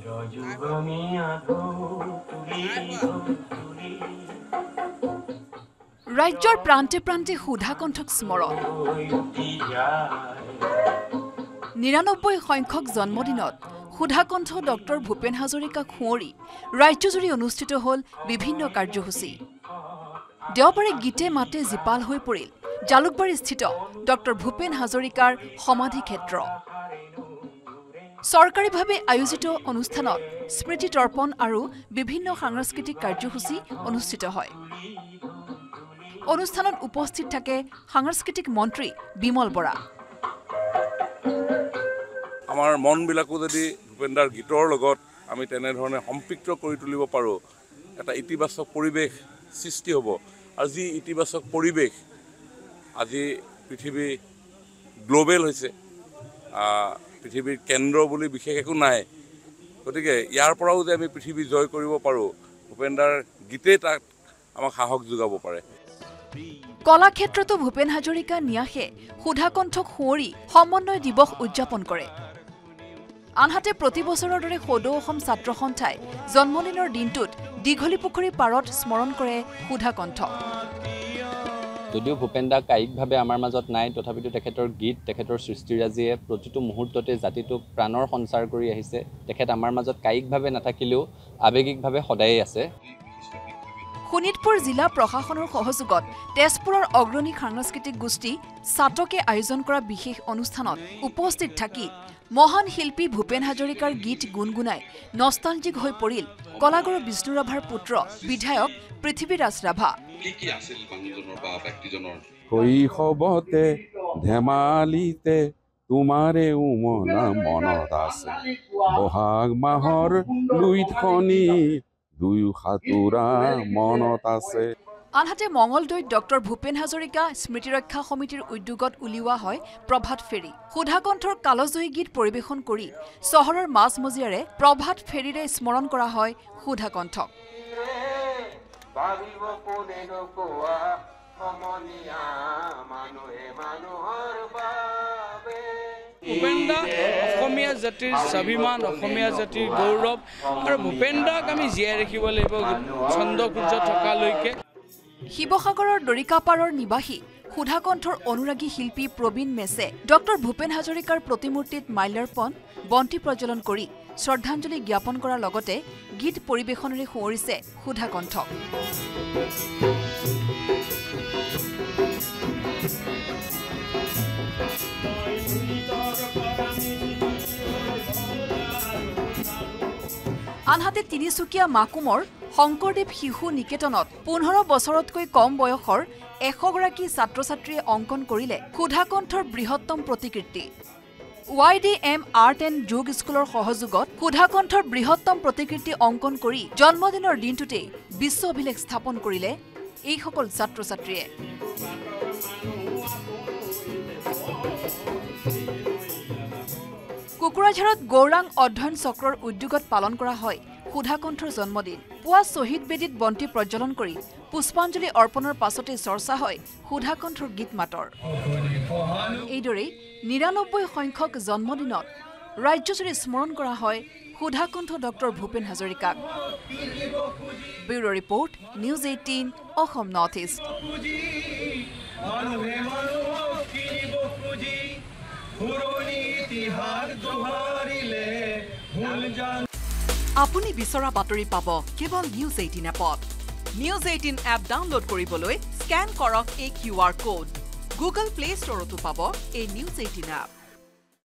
ৰাজ্যৰ প্ৰান্তে প্ৰান্তে সুধা কণ্ঠক স্মৰণ ৯৯ সংখ্যক জন্মদিনত সুধা কণ্ঠ ডক্টৰ ভূপেন হাজৰিকা খুঁৱৰী ৰাজ্যজুৰি অনুষ্ঠিত হ'ল বিভিন্ন কাৰ্যসূচী দেওবাৰে গীতে মাতে জীপাল হৈ পৰিল জালুকবাৰী স্থিত ডক্টৰ ভূপেন হাজৰিকাৰ সমাধি ক্ষেত্ৰ চৰকাৰীভাৱে আয়োজিত অনুষ্ঠানত স্মৃতি তৰ্পণ আৰু বিভিন্ন সাংস্কৃতিক কাৰ্যসূচী অনুষ্ঠিত হয় অনুষ্ঠানত উপস্থিত থাকে সাংস্কৃতিক মন্ত্ৰী বিমল বৰা আমাৰ মনবিলাকো যদি ভূপেন্দাৰ গীতৰ লগত আমি তেনেধৰণে সম্পৃক্ত কৰি তুলিব পাৰোঁ এটা ইতিবাচক পৰিৱেশ সৃষ্টি হ'ব আৰু যি ইতিবাচক পৰিৱেশ আজি পৃথিৱী গ্লোবেল হৈছে পৃথিৱীৰ কেন্দ্ৰ বুলি বিশেষ একো নাই গতিকে ইয়াৰ পৰাও যে আমি পৃথিৱী জয় কৰিব পাৰোঁ ভূপেন্দাৰ গীতে তাক আমাক সাহস যোগাব পাৰে কলাক্ষেত্ৰতো ভূপেন হাজৰিকা ন্যাসে সুধা কণ্ঠক সুঁৱৰি সমন্বয় দিৱস উদযাপন কৰে আনহাতে প্ৰতি বছৰৰ দৰে সদৌ অসম ছাত্ৰ সন্থাই জন্মদিনৰ দিনটোত দীঘলীপুখুৰী পাৰত স্মৰণ কৰে সুধা কণ্ঠ যদিও ভূপেন্দা কায়িকভাৱে আমাৰ মাজত নাই তথাপিতো তেখেতৰ গীত তেখেতৰ সৃষ্টিৰাজিয়ে প্ৰতিটো মুহূৰ্ততে জাতিটোক প্ৰাণৰ সঞ্চাৰ কৰি আহিছে তেখেত আমাৰ মাজত কায়িকভাৱে নাথাকিলেও আৱেগিকভাৱে সদায়ে আছে শোণিতপুৰ জিলা প্ৰশাসনৰ সহযোগত তেজপুৰৰ অগ্ৰণী সাংস্কৃতিক গোষ্ঠী সাতকে আয়োজন কৰা বিশেষ অনুষ্ঠানত উপস্থিত থাকি মহান শিল্পী ভূপেন হাজৰিকাৰ গীত গুণগুণাই নষ্টালজিক হৈ পৰিল কলাগুৰু বিষ্ণু ৰাভাৰ পুত্ৰ বিধায়ক পৃথিৱীৰাজ ৰাভা শৈশৱতে ধেমালিতে তোমাৰে উমলা মনত আছে বহাগ মাহৰ লুইতখনি দুয়ো সাঁতোৰা মনত আছে আনহাতে মঙলদৈত ডক্টৰ ভূপেন হাজৰিকা স্মৃতিৰক্ষা সমিতিৰ উদ্যোগত উলিওৱা হয় প্ৰভাত ফেৰী সুধা কণ্ঠৰ কালজয়ী গীত পৰিৱেশন কৰি চহৰৰ মাজমজিয়াৰে প্ৰভাত ফেৰীৰে স্মৰণ কৰা হয় সুধা কণ্ঠক ভূপেন্দা অসমীয়া জাতিৰ স্বাভিমান অসমীয়া জাতিৰ গৌৰৱ আৰু ভূপেন্দাক আমি জীয়াই ৰাখিব লাগিব ছন্দসূৰ্য থকালৈকে শিৱসাগৰৰ দৰিকাপাৰৰ নিবাসী সুধা কণ্ঠৰ অনুৰাগী শিল্পী প্ৰবীণ মেছে ডক্টৰ ভূপেন হাজৰিকাৰ প্ৰতিমূৰ্তিত মাল্যাৰ্পণ বন্তি প্ৰজ্বলন কৰি শ্ৰদ্ধাঞ্জলি জ্ঞাপন কৰাৰ লগতে গীত পৰিৱেশনেৰে সুঁৱৰিছে সুধা কণ্ঠক আনহাতে তিনিচুকীয়া মাকুমৰ শংকৰদেৱ শিশু নিকেতনত ১৫ বছৰতকৈ কম বয়সৰ ১০০ গৰাকী ছাত্ৰ ছাত্ৰীয়ে অংকন কৰিলে সুধা কণ্ঠৰ বৃহত্তম প্ৰতিকৃতি YDM আৰ্ট এণ্ড যোগ স্কুলৰ সহযোগত সুধা কণ্ঠৰ বৃহত্তম প্ৰতিকৃতি অংকন কৰি জন্মদিনৰ দিনটোতেই বিশ্ব অভিলেখ স্থাপন কৰিলে এইসকল ছাত্ৰ ছাত্ৰীয়ে কুকুৰাঝাৰত গৌৰাং অধ্যয়ন চক্ৰৰ উদ্যোগত পালন কৰা হয় সুধা কণ্ঠৰ জন্মদিন পুৱা শ্বহীদ বেদীত বন্তি প্ৰজ্বলন কৰি পুষ্পাঞ্জলি অৰ্পণৰ পাছতে চৰ্চা হয় সুধা কণ্ঠৰ গীত মাতৰ এইদৰে ৯৯ সংখ্যক জন্মদিনত ৰাজ্যজুৰি স্মৰণ কৰা হয় সুধা কণ্ঠ ডক্টৰ ভূপেন হাজৰিকাক bureau report news 18 Assam north east আপুনি বিচৰা বাতৰি পাব কেৱল নিউজ 18 এপত নিউজ 18 এপ ডাউনলোড কৰিবলৈ স্কেন কৰক এই QR কোড গুগল প্লে ষ্টৰতো পাব এই নিউজ 18 এপ